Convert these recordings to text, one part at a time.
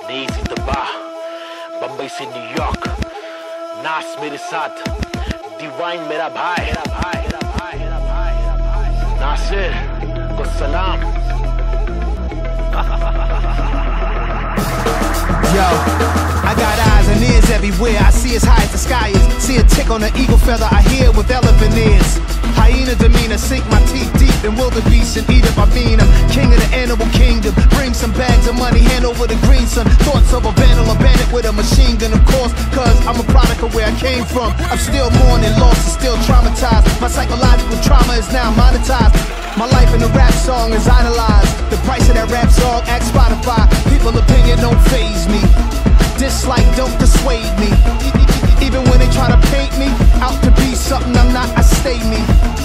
नेजी तबाह बंबई से न्यूयॉर्क नास मेरे साथ डिवाइन मेरा भाई नासिर को सलाम Yo, I got eyes and ears everywhere. I see as high as the sky is. See a tick on an eagle feather. I hear with elephant ears. Hyena demeanor, sink my teeth deep in wildebeest and eat up. I mean, I'm king of the animal kingdom. Bring some bags of money, hand over the green sun. Thoughts of a vandal, a bandit with a machine gun, of course. Cause I'm a product of where I came from. I'm still mourning, lost and still traumatized. My psychological trauma is now monetized. My life in a rap song is idolized. The price of that rap song, ask Spotify. People's opinion don't faze me. Dislike don't dissuade me. Even when they try to paint me out to be something I'm not, I stay me.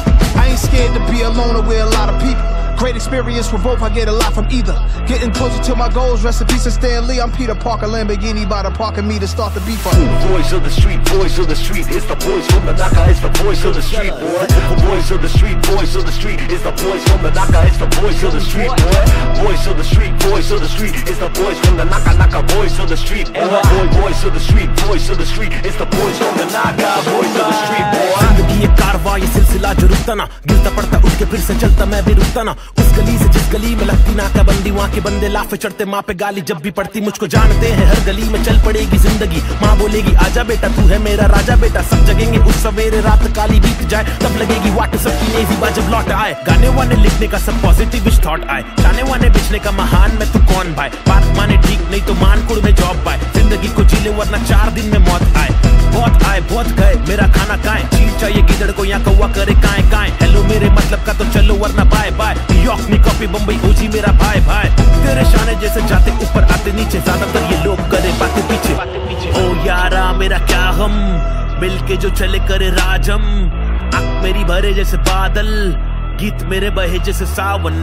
I ain't scared to be alone or with a lot of people. Great experience for both, I get a lot from either. Getting closer to my goals, rest in peace of Stan Lee. I'm Peter Parker, Lamborghini by the park and me to start the beef up. Voice of the street, voice of the street. It's the voice from the Naka, it's the voice of the street, boy. Voice of the street, voice of the street. It's the voice from the Naka, it's the voice of the street, boy. Voice of the street, voice of the street. It's the voice from the Naka, voice of the street, boy. Voice of the street, voice of the street. It's the voice from the Naka, voice of the street, boy. जिंदगी एक कारवां ये सिलसिला जो रुकता ना, गिरता पड़ता उठ के फिर से चलता मैं भी रुकता ना। उस गली से जिस गली में लगती नाकाबंदी, वहाँ के बंदे लाफे चढ़ते, माँ पे गाली जब भी पड़ती। मुझको जानते हैं हर गली में चल पड़ेगी जिंदगी। माँ बोलेगी आजा बेटा तू है मेरा राजा बेटा। सब जगेंगे उस सवेरे रात काली बीत जाए, तब लगेगी वाट सबकी नेजी बा जब लौट आए। गाने वाने लिखने का सब पॉजिटिव थॉट आए, जाने वाने बेचने का महान मैं तू कौन भाई। बात माने ठीक नहीं तो मानकुड़ में जॉब पाए। जिंदगी को जी ले वरना 4 दिन में मौत आए। बहुत आए बहुत गए मेरा खाना काए, चील चाहिए गिदड़ को या कौवा करे काए काए। हेलो मेरे मतलब का तो चलो वरना बाय बाय। न्यूयॉर्क नी कॉपी बम्बई ओजी मेरा भाई भाई। तेरे शाने जैसे जाते ऊपर आते नीचे, ज्यादातर ये लोग करे बातें पीछे। ओ यारा मेरा क्या हम, मिलके जो चले करे राजम। आँख मेरी भरे जैसे बादल, गीत मेरे बहे जैसे सावन।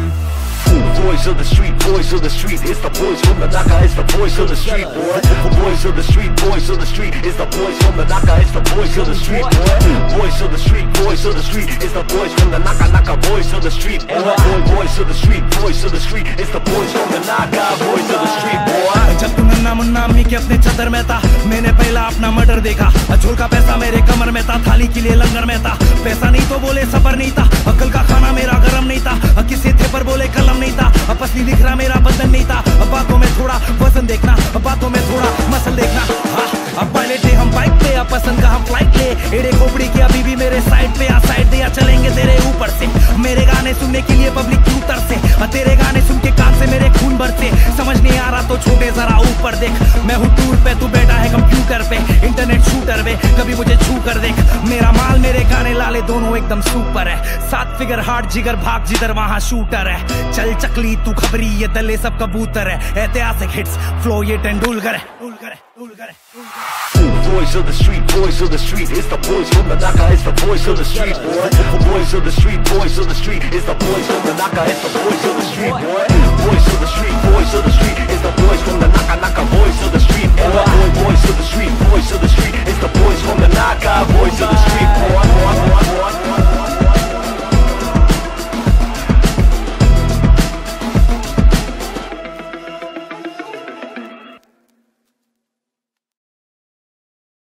Voice of the street, voice of the street. It's the voice from the Naka, it's the voice of the street, boy. Voice of the street, voice of the street. It's the voice from the Naka, it's the voice of the street, boy. Voice of the street, voice of the street. It's the voice from the Naka, voice of the street, boy. Voice of the street, voice of the street. It's the voice from the Naka, voice of the street, boy. जब तू नन्ना मुन्ना अम्मी के अपने चादर में था, मैंने पहला अपना मर्डर देखा। झोल का पैसा मेरे कमर में था, थाली के लिए लंगर में था। पैसा नहीं तो बोले सफर नहीं था, अकल का खाना मेरा गरम नहीं था। किसी थे पर बोले कलम नहीं था, असली दिख रहा मेरा बदन नहीं था। बातों में थोड़ा वजन देखना, बातों में थोड़ा मसल देखना। हाँ अब पायलट थे हम बाइक पे, अब पसंद का हम फ्लाइट ले। एड़े खोपड़ी की अभी भी मेरे साइड पे, या साइड दे या चलेंगे तेरे ऊपर से। मेरे गाने सुनने के लिए पब्लिक क्यों तरसे, तेरे गाने सुन के कान से मेरे खून भरते। समझ नहीं आ रहा तो छोटे जरा ऊपर देख, मैं हूँ टूर पे तू बैठा है कंप्यूटर पे। इंटरनेट शूटर पे कभी मुझे छू कर देख, मेरा माल मेरे गाने लाले दोनों एकदम सुपर है। 7 फिगर हार्ड जिगर भाग जिधर वहाँ शूटर है। चल चकली तू खबरी ये दले सब कबूतर है। ऐतिहासिक हिट्स फ्लो ये तेंदुलकर है। Voice of the street, voice of the street. It's the voice from the Naka, it's the voice of the street, boy. Voice of the street, voice of the street. It's the voice from the Naka, it's the voice of the street, boy. Voice of the street, voice of the street. It's the voice from the Naka, voice of the street, boy. Voice of the street, voice of the street. It's the voice from the Naka, voice of the street.